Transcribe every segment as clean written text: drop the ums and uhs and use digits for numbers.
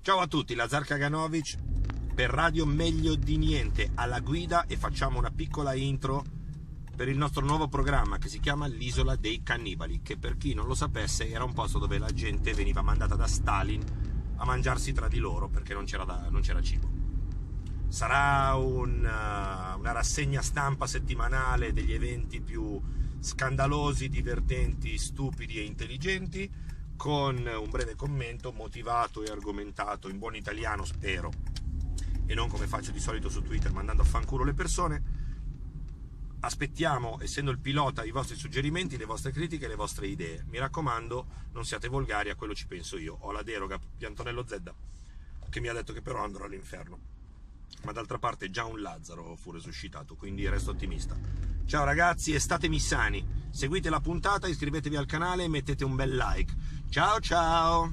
Ciao a tutti, Lazar Kaganovic per Radio Meglio di Niente alla guida, e facciamo una piccola intro per il nostro nuovo programma che si chiama L'Isola dei Cannibali, che per chi non lo sapesse era un posto dove la gente veniva mandata da Stalin a mangiarsi tra di loro perché non c'era cibo. Sarà una rassegna stampa settimanale degli eventi più scandalosi, divertenti, stupidi e intelligenti, con un breve commento motivato e argomentato in buon italiano, spero, e non come faccio di solito su Twitter mandando a fanculo le persone. Aspettiamo, essendo il pilota, i vostri suggerimenti, le vostre critiche, le vostre idee. Mi raccomando, non siate volgari, a quello ci penso io. Ho la deroga di Antonello Zedda, che mi ha detto che però andrò all'inferno. Ma d'altra parte già un Lazzaro fu resuscitato, quindi resto ottimista. Ciao ragazzi, e statemi sani. Seguite la puntata, iscrivetevi al canale e mettete un bel like. Ciao ciao!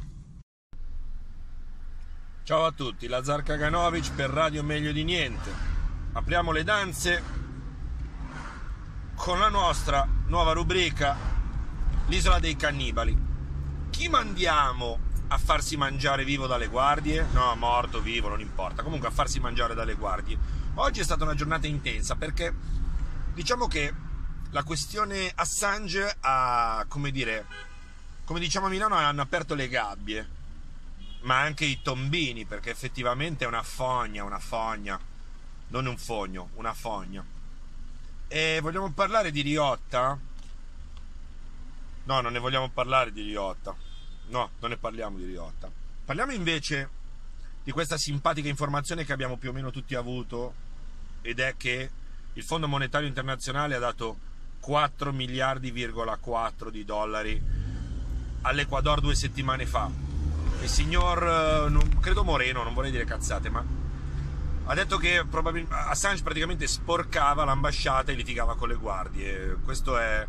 Ciao a tutti, Lazar Kaganovic per Radio Meglio di Niente. Apriamo le danze con la nostra nuova rubrica, l'Isola dei Cannibali. Chi mandiamo a farsi mangiare vivo dalle guardie? No, morto, vivo, non importa. Comunque a farsi mangiare dalle guardie. Oggi è stata una giornata intensa perché diciamo che la questione Assange ha, come diciamo a Milano, hanno aperto le gabbie, ma anche i tombini, perché effettivamente è una fogna, non un fogno, una fogna. E vogliamo parlare di Riotta? No, non ne vogliamo parlare di Riotta. No, non ne parliamo di Riotta. Parliamo invece di questa simpatica informazione che abbiamo più o meno tutti avuto, ed è che il Fondo Monetario Internazionale ha dato 4 miliardi,4 di dollari all'Ecuador 2 settimane fa. Il signor, credo Moreno, non vorrei dire cazzate, ma ha detto che Assange praticamente sporcava l'ambasciata e litigava con le guardie. Questo è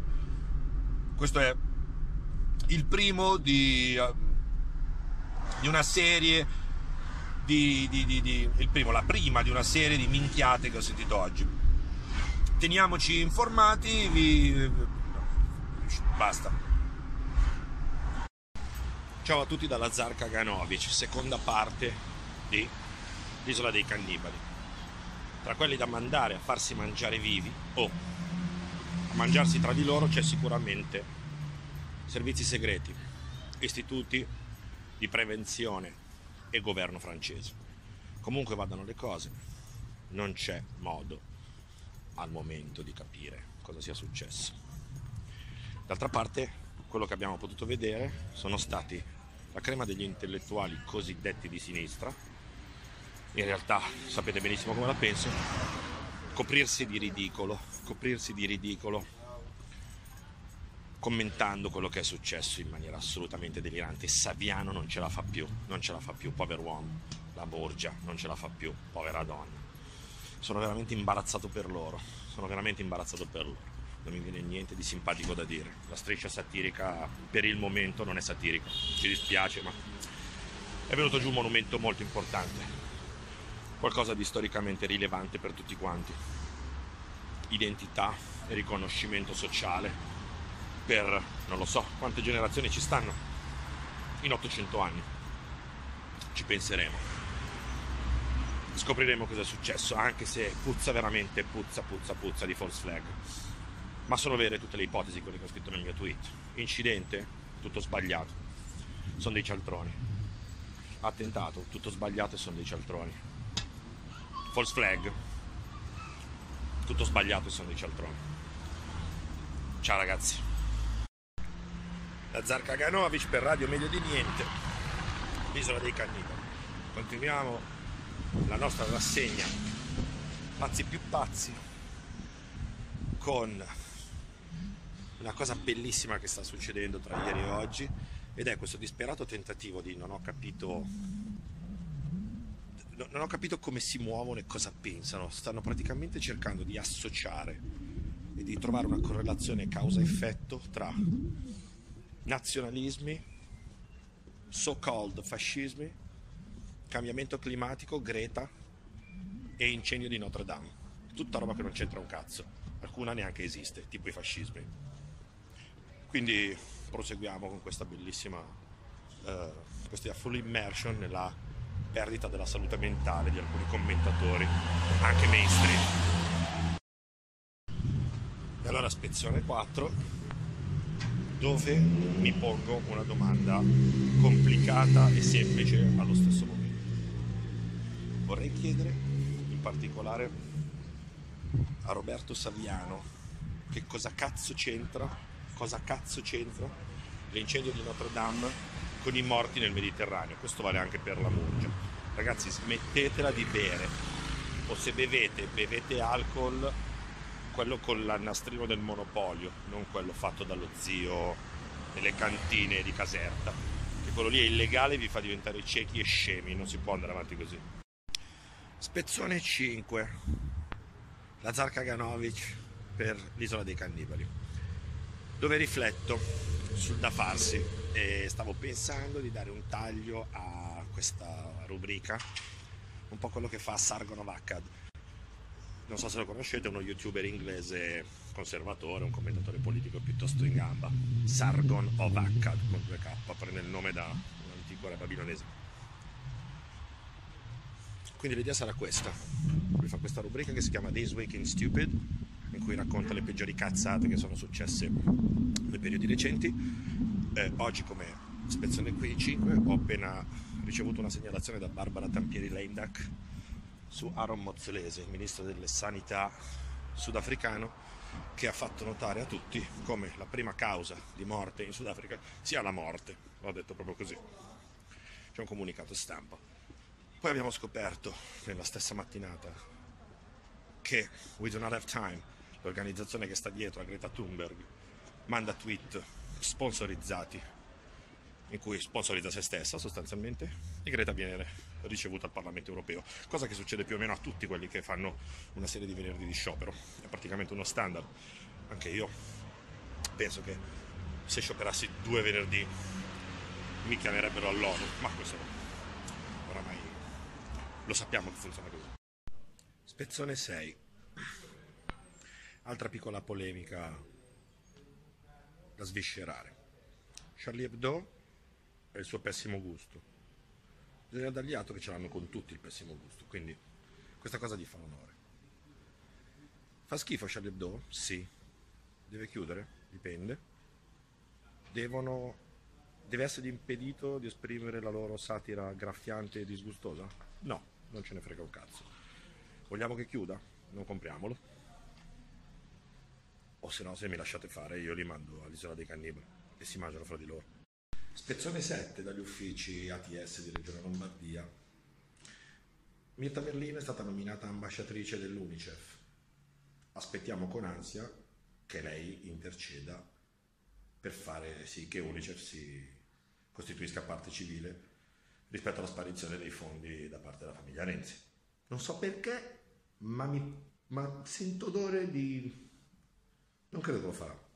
il primo di una serie la prima di una serie di minchiate che ho sentito oggi. Teniamoci informati, basta. Ciao a tutti da Lazar Kaganovic, seconda parte di L'Isola dei Cannibali. Tra quelli da mandare a farsi mangiare vivi o a mangiarsi tra di loro c'è sicuramente servizi segreti, istituti di prevenzione e governo francese. Comunque vadano le cose, non c'è modo al momento di capire cosa sia successo. D'altra parte, quello che abbiamo potuto vedere sono stati la crema degli intellettuali cosiddetti di sinistra. In realtà sapete benissimo come la penso. Coprirsi di ridicolo commentando quello che è successo in maniera assolutamente delirante. Saviano non ce la fa più, povero uomo. La Borgia non ce la fa più, povera donna. Sono veramente imbarazzato per loro, non mi viene niente di simpatico da dire. La striscia satirica per il momento non è satirica, ci dispiace, ma è venuto giù un monumento molto importante, qualcosa di storicamente rilevante per tutti quanti, identità e riconoscimento sociale per non lo so quante generazioni ci stanno, in 800 anni. Ci penseremo, scopriremo cosa è successo, anche se puzza veramente, puzza di false flag. Ma sono vere tutte le ipotesi, quelle che ho scritto nel mio tweet. Incidente, tutto sbagliato, sono dei cialtroni. Attentato, tutto sbagliato e sono dei cialtroni. False flag, tutto sbagliato e sono dei cialtroni. Ciao ragazzi. Lazar Kaganovic per Radio Meglio di Niente, l'Isola dei Cannibali. Continuiamo la nostra rassegna pazzi più pazzi con una cosa bellissima che sta succedendo tra ieri e oggi, ed è questo disperato tentativo di non ho capito come si muovono e cosa pensano. Stanno praticamente cercando di associare e di trovare una correlazione causa-effetto tra nazionalismi, so-called fascismi, cambiamento climatico, Greta e incendio di Notre Dame. Tutta roba che non c'entra un cazzo, alcuna neanche esiste, tipo i fascismi. Quindi proseguiamo con questa bellissima questa full immersion nella perdita della salute mentale di alcuni commentatori, anche mainstream. E allora spezzone 4, dove mi pongo una domanda complicata e semplice allo stesso momento. Vorrei chiedere in particolare a Roberto Saviano che cosa cazzo c'entra l'incendio di Notre Dame con i morti nel Mediterraneo. Questo vale anche per la Murgia. Ragazzi, smettetela di bere, o se bevete alcol, quello con l'annastrino del Monopolio, non quello fatto dallo zio nelle cantine di Caserta, che quello lì è illegale e vi fa diventare ciechi e scemi, non si può andare avanti così. Spezzone 5, Lazar Kaganovic per l'Isola dei Cannibali, dove rifletto sul da farsi e stavo pensando di dare un taglio a questa rubrica, un po' quello che fa Sargon of Akkad. Non so se lo conoscete, è uno youtuber inglese conservatore, un commentatore politico piuttosto in gamba. Sargon of Akkad con 2K, prende il nome da un'antica era babilonese. Quindi l'idea sarà questa. Lui fa questa rubrica che si chiama This Week in Stupid, in cui racconta le peggiori cazzate che sono successe nei periodi recenti. Oggi, come spezzone qui 5, ho appena ricevuto una segnalazione da Barbara Tampieri Leindak su Aaron Motselese, il ministro delle sanità sudafricano, che ha fatto notare a tutti come la prima causa di morte in Sudafrica sia la morte. L'ho detto proprio così. C'è un comunicato stampa. Poi abbiamo scoperto nella stessa mattinata che We Do Not Have Time, l'organizzazione che sta dietro a Greta Thunberg, manda tweet sponsorizzati in cui sponsorizza se stessa sostanzialmente, e Greta viene ricevuta al Parlamento europeo, cosa che succede più o meno a tutti quelli che fanno una serie di venerdì di sciopero. È praticamente uno standard. Anche io penso che se scioperassi 2 venerdì mi chiamerebbero all'ONU, ma questo oramai lo sappiamo che funziona così. Spezzone 6, altra piccola polemica da sviscerare. Charlie Hebdo e il suo pessimo gusto. Bisogna dargli atto che ce l'hanno con tutti il pessimo gusto, quindi questa cosa gli fa onore. Fa schifo Charlie Hebdo? Sì. Deve chiudere? Dipende. Deve essere impedito di esprimere la loro satira graffiante e disgustosa? No, non ce ne frega un cazzo. Vogliamo che chiuda? Non compriamolo. O se no, se mi lasciate fare, io li mando all'Isola dei Cannibali e si mangiano fra di loro. Spezzone 7 dagli uffici ATS di Regione Lombardia. Mirta Merlino è stata nominata ambasciatrice dell'UNICEF. Aspettiamo con ansia che lei interceda per fare sì che UNICEF si costituisca parte civile rispetto alla sparizione dei fondi da parte della famiglia Renzi. Non so perché, ma sento odore di... non credo che lo farà.